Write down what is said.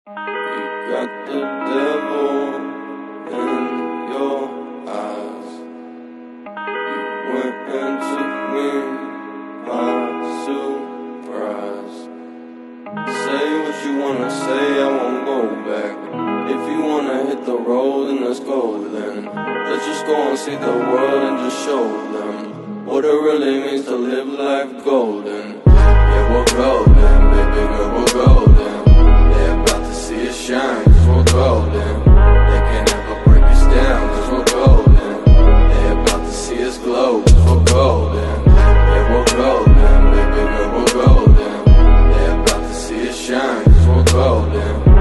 You got the devil in your eyes. You went and took me by surprise. Say what you wanna say, I won't go back. If you wanna hit the road, then let's go then. Let's just go and see the world and just show them what it really means to live life golden. Yeah, we're golden, baby girl, we're golden. They're about to see us shine, cause we're golden. They can never break us down, cause we're golden. They're about to see us glow, cause we're golden. Yeah, we're golden, baby girl, we're golden. They're about to see us shine, cause we're golden.